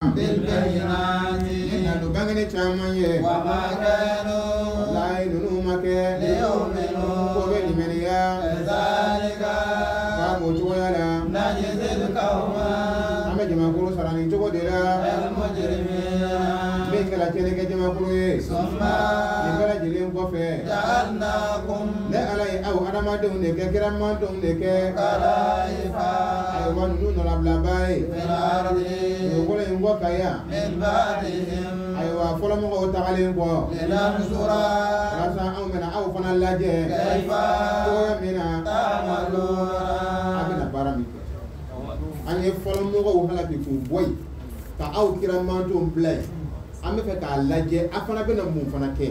بالبينات إن بغني تامني وما كانوا لا يدنومك ليؤمنوا وبين منيا كذلك بابو تويلا نجزي القوم أما جمع كل سراني تقول المجرمين بيك لا تلك جمع كل ثم يبلا جلين كوفي جعلناكم لا علي أو أنا ما دونك كرام ما دونك خلائف أيوان نون لبلباي في الأرض يقول إن وكايا من بعدهم أيوة فلما هو تعلم كو لننظر راسا أو من أو فنا لاجه كيف كويا منا تعملون أبنا بارامي أن يفلم هو هلا بيكون بوي كأو كرام ما دون بلاي أمي فك لاجه أفنا بنا مو فنا كي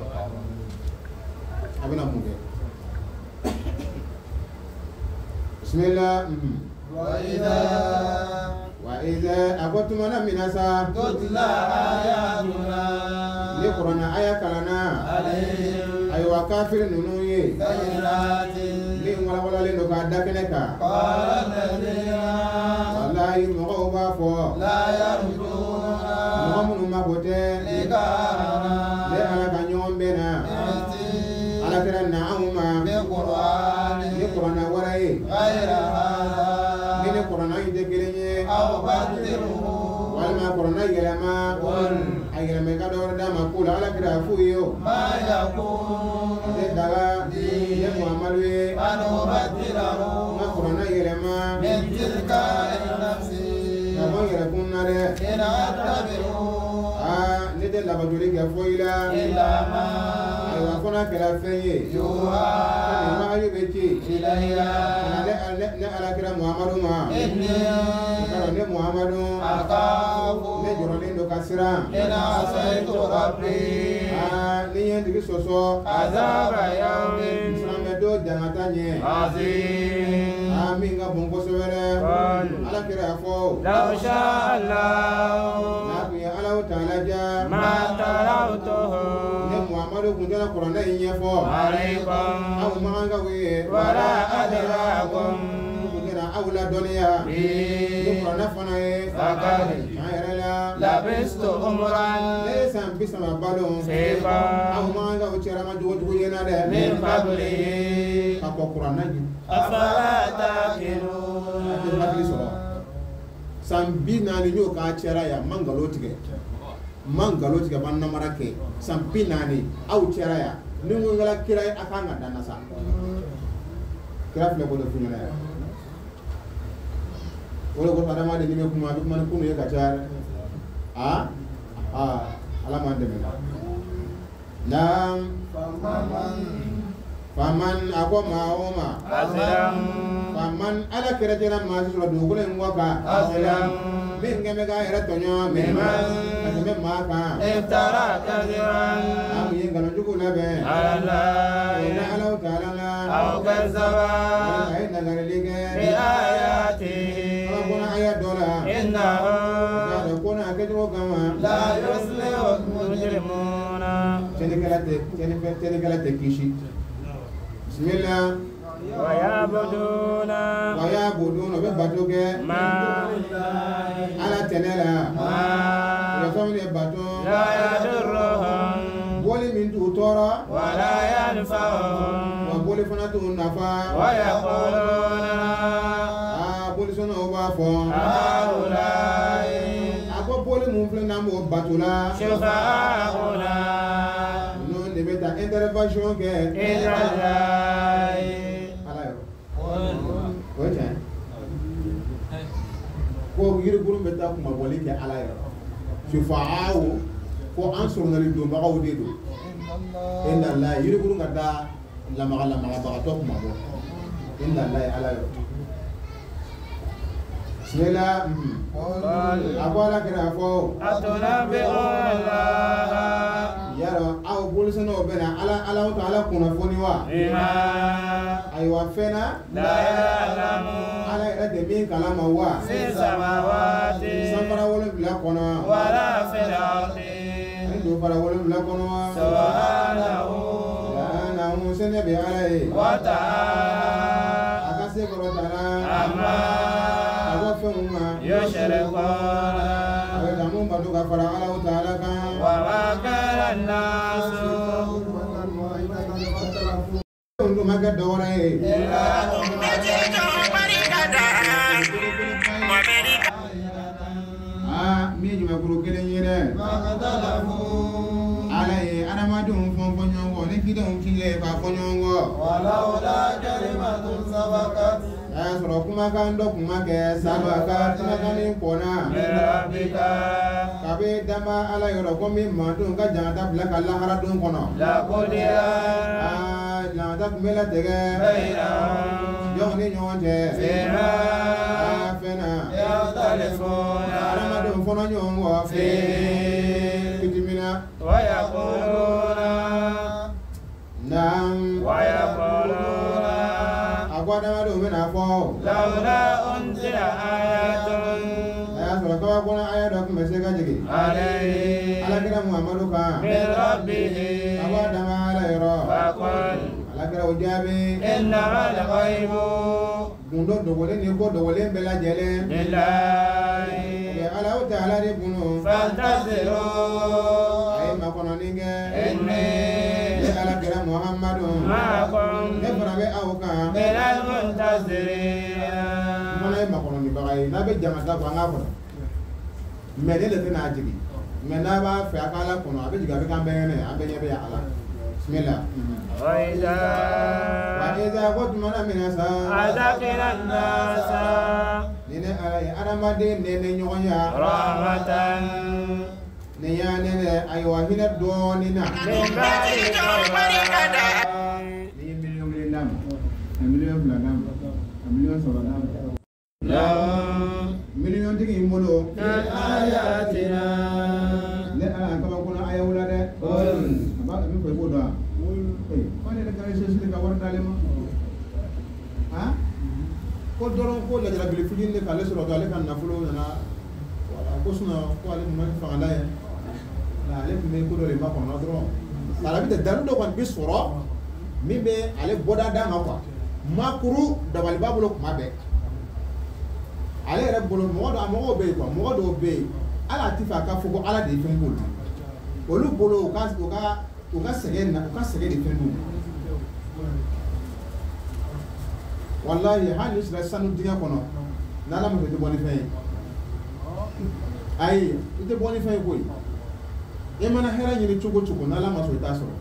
أبنا مو كي بسم الله وإذا أقوتم أنا من أسا تتلى آياتنا يقرن آية كلنا عليهم أيوة كافر ننوي بينات لين ولا لين كادكنك قال الذين والله مغوبا فو لا يرجون مغمن ما بوتي لقاءنا لأنا كان يوم بنا على كرنا أوما بقرآن يقرن وراي غير هذا من قرن يدكلني أو بدله والما قرن يلما قل أيلما كدور دام كل على كرافيو ما يكون daga ya muhammadu ye أن أبدله na kurana yɛlɛma من تلقاء النفس ka bɔ yɛrɛ kunna dɛ إن أتبع ne tɛ labatoli kɛ foyi la إلا ما ayiwa fana kɛra fɛn ye يوحى ni mahayu bɛ ci إلي kana ne alakira muhammadu ma إني karo ne muhammadu أخاف ne jɔrɔlen do ka siran إن عصيت ربي ni ye tigi sɔsɔ عذاب يوم siranbɛ do jangata ɲɛ عظيم min ka bon kosɛbɛ dɛ alakira y'a fɔ لو شاء الله n'a kun ye alaw taala ja ما تلوته ne muhammadu kun tɛna kuranɛ in ɲɛfɔ عليكم aw man ka ye ولا أدراكم kun tɛna aw la dɔnniya ni به kuranɛ fana ye فقد an yɛrɛ la لبست ne عمرا ye san 30 balo فيكم aw man ka cɛra ma jogo ye na dɛ من قبله ka bɔ kuranɛ ji أفلا a tɛ تعقلون hakili sɔrɔ san 40 y'o k'a cɛra yan man nkalon tigɛ man nkalon tigɛ man namara kɛ san 40 aw cɛra yan ni n ko n kɛra kira ye a kan ka danna sa kira filɛ ko de f'u ɲɛna yan o de ko adamaden ni bɛ kuma a bɛ kuma ni kunu ye ka caya dɛ ala m'an dɛmɛ naam faman a ko maa o maa أسلم faman ala kɛra jɛra maa si sɔrɔ dugukolo in kɔ kan أسلم min kɛmɛ k'a yɛrɛ tɔɲɔ min ma ka tɛmɛ maa kan افترى كذبا an kun ye nkalonjugu labɛn على o na الله alaw taala la أو كذب a ye nagarili kɛ بآياته ala kɔnɔ aya dɔ la إنه k'a dɔn ko n'a kɛcogo kama لا يفلح المجرمون cɛnikɛla tɛ kisi bisimila ويعبدون wa y'a bodun o bɛ bato kɛ ما ala tɛnɛ la o ما bɛ fɛn min ye bato لا يضرهم bɔli min t'u tɔɔrɔ ولا ينفعهم wa bɔli fana t'u nafa ويقولون bolisɔnnaw b'a fɔ هؤلاء a ko bɔli mun filɛ n'an b'o bato la شفعاؤنا ninnu de bɛ taa intervention kɛ إلى الله ala yɔrɔ o ye tiɲɛ ko yiribulu bɛ taa kumabɔli kɛ ala yɔrɔ sufaaw ko an sɔrɔnali donbagaw de don inna Allah yiribulu ka da lamagabagatɔ kumabɔ inna Allah ala yɔrɔ bismillah a ko ala kɛra fɔ أتنبئون الله yarɔ aw bolisɔnnaw bɛ na ala kunnafoni wa بما ayiwa fɛn na لا يعلمون ala yɛrɛ tɛ min kalama wa في السماوات sanfara 7 kɔnɔ ولا في الأرض ani dofara 7 kɔnɔ wa سبحانه namu sɛnɛ bɛ ala ye وتعالى a ka se kɔrɔta la عما a bɔ fɛnw ma يشركون a bɛ damu kanu ka fara Allahu Ta'ala kan وما كان الناس undu maga dora e mi juma kuru kelen yere ala ye adamadun fɔn fɔ ɲɔgɔn kɔ ni kidenw kile ka fɔ ɲɔgɔn kɔ ولولا كلمة سبقت a y'a sɔrɔ kumakan dɔ kun ma kɛ sabaka kumakanni kɔnna من ربك kabi dama ala yɔrɔ ko min madun ka janta bila ka lahara don kɔnɔ لقضي janta kun bɛ latigɛ بينهم jɔn ni ɲɔgɔn cɛ فيما fɛn na يختلفون adamadenw fɔlɔ ɲɔgɔn kɔ fitimina ويقولون naam ويقولون a ko adamadenw bɛna fɔ لولا أنزل آية a y'a sɔrɔ kabakɔnɔ aya dɔ kun bɛ se ka jigin عليه alakira muhamadu kan من ربه a ko adama ala yɔrɔ فقل alakira o jaabi إنما الغيب gundo dogolen ni ko dogolen bɛɛ lajɛlen لله ala o tɛ ala de kunu فانتظروا a ye makɔnɔni kɛ إني ne alakira muhamadu معكم ne fana bɛ aw kan من المنتظرين fana ye makɔnɔni baga ye n'a bɛ jama ta fɔ an k'a kɔnɔ mɛ ne de tɛna a jigin mɛ n'a b'a fɛ a k'ala kɔnɔ a bɛ jigin a bɛ k'an bɛɛ ɲɛnɛ an bɛɛ ɲɛ bɛ ala bismillah وإذا wa iza ko tumana mina sa أذقنا الناس ni ne ala ye adamaden ne ɲɔgɔn ya رحمة ni ya ne ne ayiwa hinɛ dɔɔni na من بعد ضراء ni ye miliyɔn kelen d'a ma a miliyɔn fila d'a ma a miliyɔn saba d'a ma لهم miliyɔn tigi in bolo من آياتنا ne ala a kabakɔnɔ a y'aw la dɛ a b'a min fɔ i b'o dɔn wa ne yɛrɛ ka resɛsili ka wari d'ale ma ko dɔrɔn ko lajarabili fitinin de k'ale sɔrɔ ale ka nafolo nana ko ko ale tun ma fangala ye ale tun bɛ ko dɔ de ma kɔnɔ dɔrɔn ala bɛ dalu dɔ kɔni bɛ sɔrɔ min bɛ ale bɔda d'a ma quoi makuru dabali b'a bolo kuma bɛɛ ale yɛrɛ bolo mɔgɔw bɛ yen quoi mɔgɔ dɔw bɛ yen ala ti fɛ a ka fɔ ko ala de ye fɛn k'olu olu bolo u ka sɛgɛn de fɛn k'olu wallahi hali sira sanu dingɛ kɔnɔ n'ala ma fɛ i tɛ bɔ ni fɛn ye ayi i tɛ bɔ ni fɛn ye koyi i mana hɛrɛ ɲini cogo o cogo n'ala ma sɔn i t'a sɔrɔ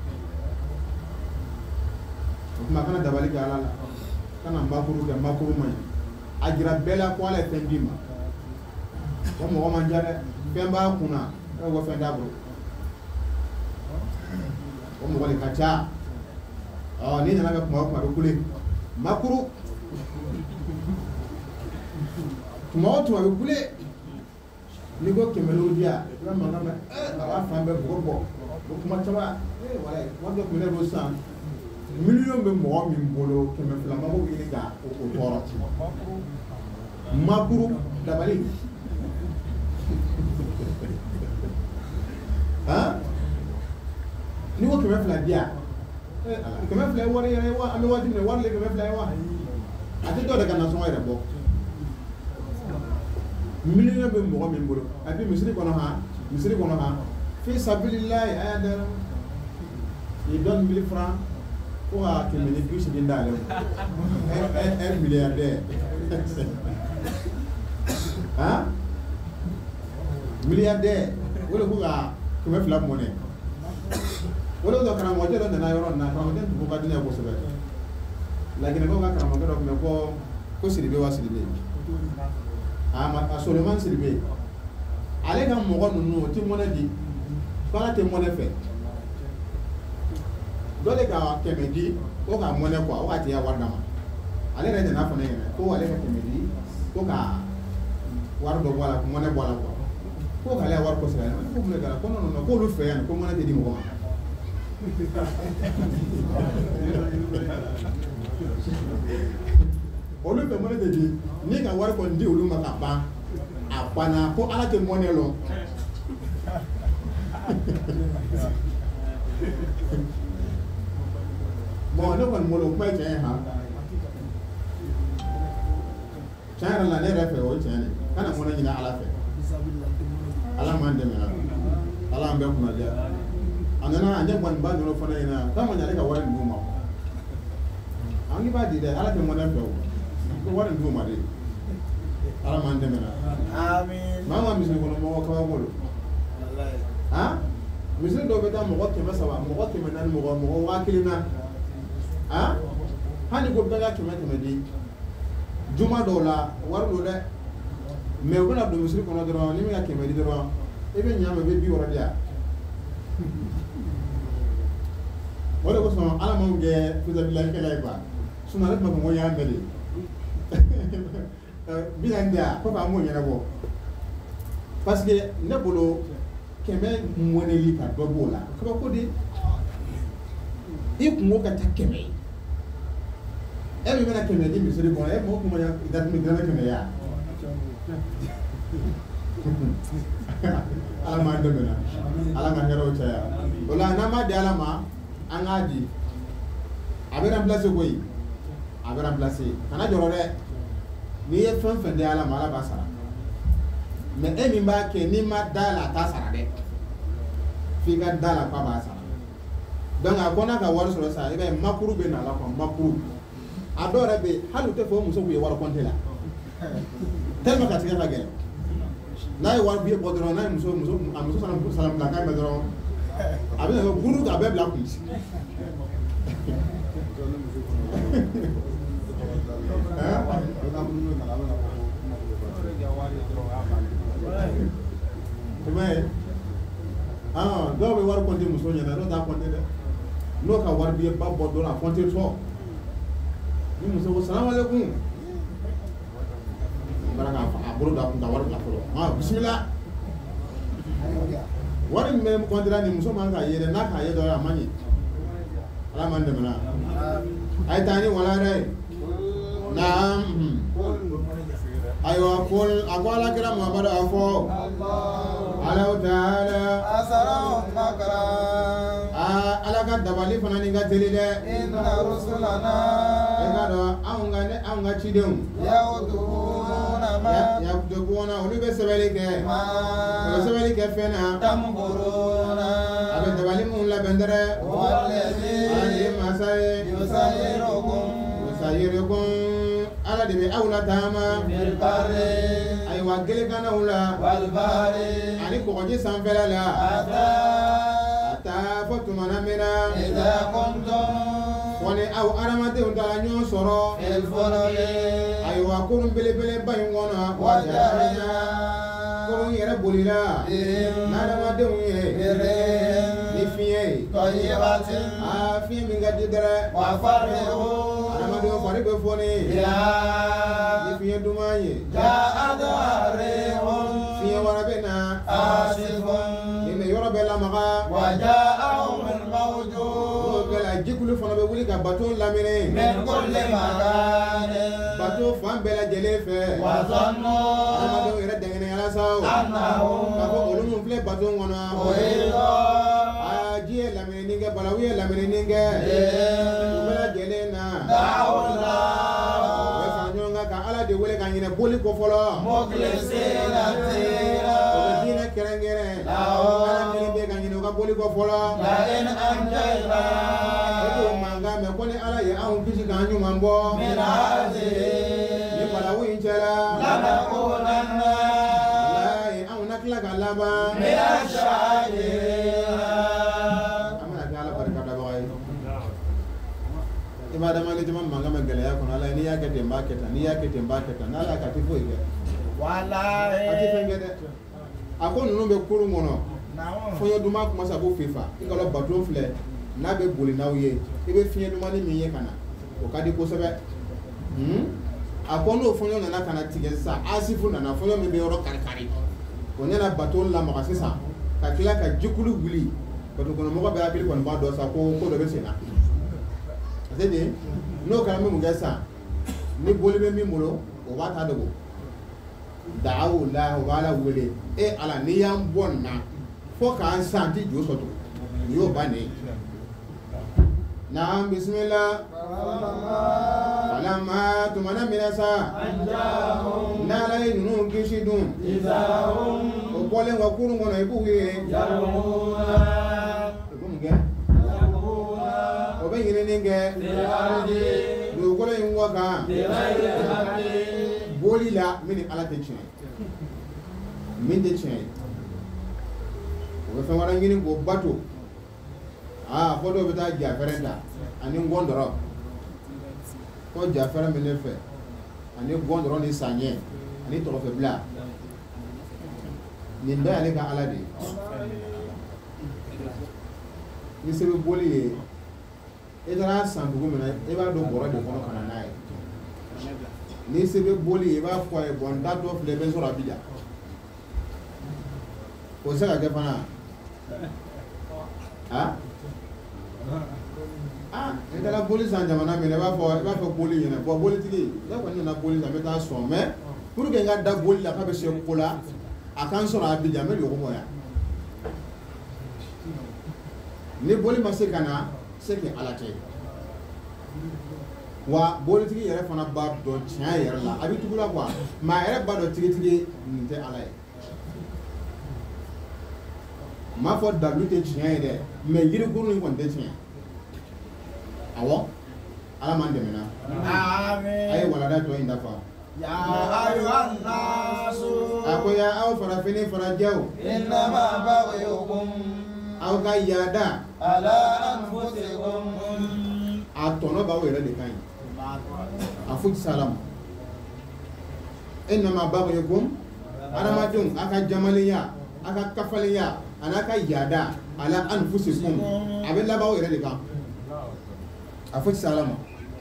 o tuma kana dabali kɛ ala la kana makuru kɛ makuru man ɲi a jira bɛɛ la ko ala ye fɛn d'i ma o mɔgɔ man ca dɛ fɛn b'a kunna e ko fɛn t'a bolo o mɔgɔ de ka ca ni nana kɛ kuma o kuma a bɛ kule makuru tuma o tuma a bɛ kule n'i ko 100 di yan i b'a mankan mɛn a b'a fan bɛɛ bɔgɔ bɔ o kuma caman wala wari dɔ tun bɛ ne bolo sisan miliyɔn bɛ mɔgɔ min bolo 200 mako bɛ ɲini ka o tɔɔrɔ makuru dabali n'i ko 200 di yan 200 ye wari yɛrɛ ye wa an bɛ waati min na wari de 200 ye wa a tɛ dɔw de ka nasɔngɔ yɛrɛ bɔ miliyɔn bɛ mɔgɔ min bolo a bɛ misiri kɔnɔ han fi sabilillahi a y'a dara il donne 1000 francs ko ka 180 d'ale un milliardaire milliardaire wala ko ka 200 mɔnɛ wala dɔ karamɔgɔcɛ dɔ nana yɔrɔ na karamɔgɔcɛ tun ko ka di ne ye kosɛbɛ laginɛkaw ka karamɔgɔkɛ dɔ tun bɛ ko Sidibe wa Sidibe a Solomani Sidibe ale ka mɔgɔ ninnu o tɛ mɔnɛ di baara tɛ mɔnɛ fɛ dɔ de ka 100 di ko ka mɔnɛ quoi o ka tiya wari d'a ma ale yɛrɛ nana fana yɛrɛ ko ale ka 100 di ko ka wari dɔ bɔ a la ko mɔnɛ bɔ a la quoi ko k'ale ya wari kosɛbɛ ko mun de kɛra ko non ko olu fɛ yan ko mɔnɛ tɛ di mɔgɔ ma olu bɛ mɔnɛ tɛ di ni ka wari kɔni di olu ma ka ban a banna ko ala tɛ mɔnɛ lɔ bon ne kɔni bolo kuma ye tiɲɛ ye han tiɲɛ yɛrɛ la ne yɛrɛ fɛ o ye tiɲɛ de kana mɔnɛ ɲini ala fɛ ala man dɛmɛ na ala an bɛɛ kunna diya a nana a ɲɛ gɔni ba ninnu fana ɲɛna k'a ma ɲa ale ka wari d'u ma an b'a di dɛ ala tɛ mɔnɛ fɛ o ko wari d'u ma de ala man dɛmɛ na maa ma misiri kɔnɔ mɔgɔ kaba bolo han misiri dɔw bɛ taa mɔgɔ 300 mɔgɔ 400 mɔgɔ 1000 na han hali ko bɛɛ ka 100 di juma dɔw la wari do dɛ mais u bɛna don misiri kɔnɔ dɔrɔn ni min ka 100 di dɔrɔn i bɛ ɲaama i bɛ 60 di yan o de kosɔn ala m'anw kɛ faisabilikɛla ye quoi sinon ale tun b'a fɔ ko n y'a mɛn de 40 di yan ko k'an m'o ɲɛnabɔ parce que ne bolo 100 mɔnɛli ka dɔ b'o la kabako de i kungo ka taa 100 e min bɛna 100 di misiri kɔnɔ e mɔgɔ kun ma i da tun bɛ 100 ya ala m'an dɛmɛ na ala ka hɛrɛw caya o la n'an m'a di ala ma an k'a di a bɛ remplacer koyi a bɛ remplacer kana jɔrɔ dɛ n'i ye fɛn fɛn di ala ma ala b'a sara mais e min b'a kɛ n'i ma da la a t'a sara dɛ f'i ka da la k'a b'a sara donc a ko n'a ka wari sɔrɔ sa i b'a ye makuru bɛ na la quoi makuru a dɔw yɛrɛ bɛ yen hali u tɛ fɔ muso k'u ye wari compter la tellement ka tigɛ ka gɛlɛn n'a ye wari b'i bɔ dɔrɔn n'a ye muso fana salamu bila k'a mɛn dɔrɔn a bɛ na kɛ buru a bɛɛ bila kun dɔw bɛ wari compter muso ɲɛna dɔw t'a compter dɛ n'o ka wari b'i ba bɔ dɔrɔn a compter tɔ ni muso ko salamu alaikum baraka a bolo da kun ka wari bila fɔlɔ bisimila wari min bɛ compter ni muso man k'a ye dɛ n'a k'a ye dɔrɔn a man ɲi ala man dɛmɛ na a ye taa ni wala yɛrɛ ye naam ayiwa a ko ala kira muhamadu a fɔ alaw taala ala ka dabali fana ni ka teli dɛ inna rusulana e ka dɔn anw ka cidenw yakutubuna olu bɛ sɛbɛnni kɛ u bɛ sɛbɛnni kɛ fɛn na tamkuruna a bɛ dabali mun labɛn dɛrɛ ala de ye masa ye yusayirukum ala de bɛ aw la taama ayiwa geleganaw la ani kɔgɔji sanfɛla la a taa fɔ tumana min na fɔ ni aw adamadenw taara ɲɔgɔn sɔrɔ ayiwa kurun belebeleba in kɔnɔ kurun yɛrɛ bolila n'adamadenw ye ni fiɲɛ ye fiɲɛ min ka di dɛrɛ adamadenw fari bɛ fɔni ni fiɲɛ duman ye fiɲɛ wɛrɛ bɛ na nin bɛ yɔrɔ bɛɛ lamaga n'o kɛla jikulu fana bɛ wuli ka bato lamini bato fan bɛɛ lajɛlen fɛ adamadenw yɛrɛ dɛngɛnɛyala sa k'a fɔ olu min filɛ bato kɔnɔ ji ye lamininin kɛ balawu ye lamininin kɛ u bɛɛ lajɛlen na u bɛ fara ɲɔgɔn kan ka ala de wele ka ɲinɛ boli ko fɔlɔ o bɛ diinɛ kɛrɛnkɛrɛn ala min bɛ ka ɲinɛ u ka boli ko fɔlɔ e t'o mankan mɛn ko ni ala ye anw kisi k'an ɲuman bɔ ni balawu in cɛla walayi anw na tila ka laban i b'a dama kɛ caman mankan mɛn gɛlɛya kɔnɔ ala ye n'i y'a kɛ ten n b'a kɛ tan n'i y'a kɛ ten n b'a kɛ tan n'ala ka tɛ foyi kɛ a tɛ fɛn kɛ dɛ a ko ninnu bɛ kurun kɔnɔ fiɲɛ duman kuma sa b'o fifa i ka bato filɛ n'a bɛ boli n'aw ye i bɛ fiɲɛ dumani min ye ka na o ka di kosɛbɛ a ko n'o fiɲɛ nana ka na tigɛ sisan asifu nana fiɲɛ min bɛ yɔrɔ kari-kari o ɲɛna bato lamaga sisan ka tila ka jikulu wuli bato kɔnɔmɔgɔ bɛ hakili kɔni b'a dɔn sa ko dɔ bɛ sen na c'est de n'o kɛra min mun kɛ sisan ni boli bɛ min bolo o b'a ta dogo da'awu la o b'a la wele e ala n'i y'an bɔ nin na fo k'an san ti jo sɔrɔ nin y'o bannen naam bisimila Alama tumana minasa أنجاهم nala inu kishidun إذا هم o bolen wa kurun gona ibuye يرمون ibumge يرمون o be yirinin ge بالأرض do gole in waka بغير حق boli la min ala te chen min de chen o be fawara ngini go bato ko do be ta jaferenta ani ngondoro ko jafera min ne fe ani ngondoro ni sanye ani to fe bla ni nda ale ka ala de ni se be boli ye e dara san dugu mina e b'a dɔn bɔrɔ de kɔnɔ ka na n'a ye ni se bɛ boli ye i b'a fɔ a ye bɔn n t'a dɔ filɛ bɛ sɔrɔ a bi ja o tɛ se ka kɛ fana n taara boli san jamana min na i b'a fɔ boli ɲɛna bɔn bolitigi ne kɔni nana boli san n bɛ taa sɔn mɛ pour que n ka da boli la k'a bɛ se ko la a kan sɔrɔ a bi ja n bɛ ɲɔgɔn bɔ yan ni boli ma se ka na se ke ala tɛ wa bolitigi yɛrɛ fana b'a dɔn tiɲɛ yɛrɛ la a bɛ tugu la quoi mais a yɛrɛ b'a dɔn tigitigi nin tɛ ala ye n m'a fɔ dalu tɛ tiɲɛ ye dɛ mais yirikuru in kɔni tɛ tiɲɛ awɔ ala m'an dɛmɛ na a ye walanda tɔ in dafa يا أيها الناس a ko ya aw farafin farajɛw إنما بغيكم aw ka yaada على أنفسكم a tɔnɔ b'aw yɛrɛ de kan ye a futi salamu innama baghyukum adamadenw a ka jamalenya a ka kafalenya a n'a ka yaada ala anfusikum a bɛ laban aw yɛrɛ de kan a futi salamu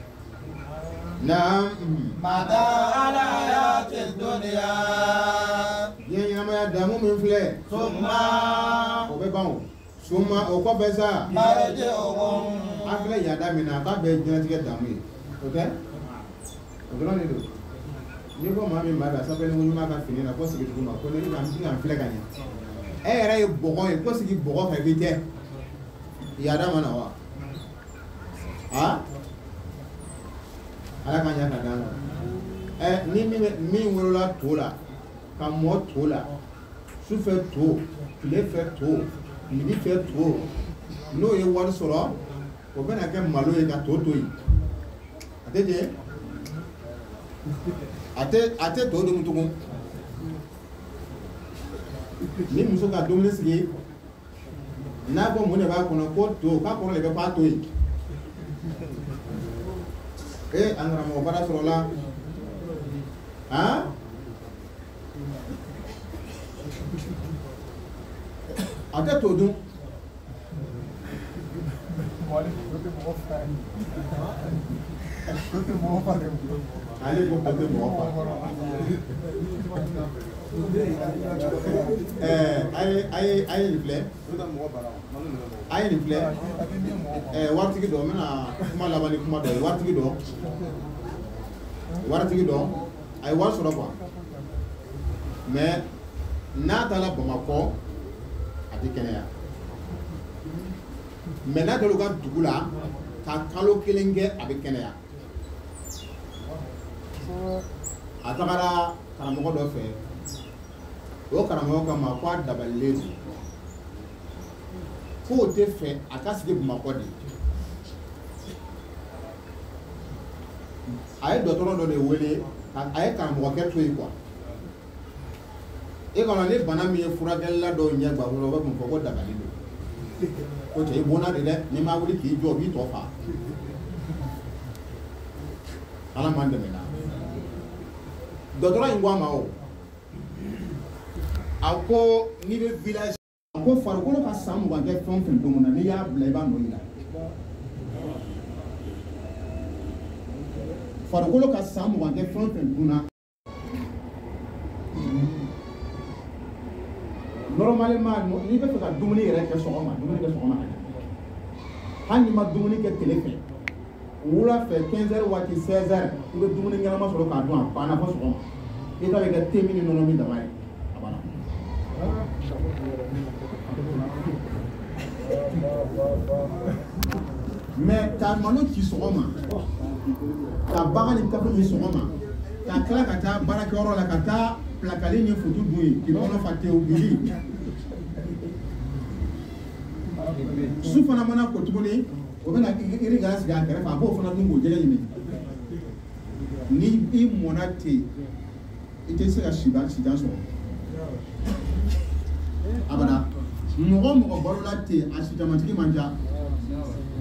naam متاع الحياة الدنيا diɲɛ ɲɛnamaya damu min filɛ ثم o bɛ ban o suma o kɔfɛ sa مرجعكم an filɛ yaada min na a k'a bɛɛ diɲɛlatigɛ damu ye o tɛ o dɔrɔn de don n'i ko maa min b'a da sanfɛ ni ŋuɲuman ka fini na ko sigi duguma ko ne bɛna n filɛ ka ɲɛ e yɛrɛ ye bɔgɔ ye ko sigi bɔgɔ kan i bɛ tɛ yaada ma na wa ala ka ɲa ka d'an ma ni min wolola to la ka mɔ to la sufɛ to tile fɛ to midi fɛ to n'o ye wari sɔrɔ o bɛna kɛ malo ye ka to yen a tɛ ten a tɛ to dun tugun ni muso ka dumuni sigi n'a ko mun de b'a kɔnɔ ko to k'a kɔrɔ de bɛ k'a to yen an karamɔgɔ baara sɔrɔ la a tɛ to dun ale ko ko tɛ mɔgɔ fa a ye nin filɛ waritigi dɔ n bɛna kuma laban ni kuma dɔ ye waritigi dɔ a ye wari sɔrɔ quoi mais n'a taara Bamakɔ a tɛ kɛnɛya mais n'a taara u ka dugu la ka kalo kelen kɛ a bɛ kɛnɛya a tagara karamɔgɔ dɔ fɛ o karamɔgɔ ka ma ko a dabalilen don k'o tɛ fɛ a ka sigi Bamakɔ de a ye dɔgɔtɔrɔ dɔ de wele a ye karamɔgɔkɛ to yen quoi e kɔnɔ ni bana min ye furakɛlila dɔw ɲɛ gan o bɛ mun fɔ ko dabali don ko cɛ i bɔnna de dɛ n'i ma wuli k'i jɔ o b'i tɔ fa ala m'an dɛmɛ na dɔgɔtɔrɔ in ko a ma o a ko n'i bɛ village a ko farikolo ka san 20 kɛ fɛn o fɛn don na n'i y'a bila i b'a nɔ yira farikolo ka san 20 kɛ fɛn o fɛn dun na normalement n'i bɛ fɛ ka dumuni yɛrɛ kɛ sɔgɔma dumuni kɛ sɔgɔma ka ɲɛ hali n'i ma dumuni kɛ tile fɛ wula fɛ 15h waati 16h i bɛ dumuni ɲɛnama sɔrɔ k'a dun a banna fo sɔgɔma i ta bɛ kɛ te min ni nɔnɔ min dama ye a banna mais ka malo ci sɔgɔma ka bagan ni kafe ni sɔgɔma ka tila ka taa baarakɛyɔrɔ la ka taa pilakali ni futu dun ye k'i kɔnɔ fa tewu bili su fana mana ko tuguni o bɛna iri gara sigi a kɛrɛfɛ a b'o fana dun k'o jɛgɛ ɲini ni i mɔna ten i tɛ se ka sijan sɔrɔ abada mɔgɔ mɔgɔ balola ten a sijamatigi man ca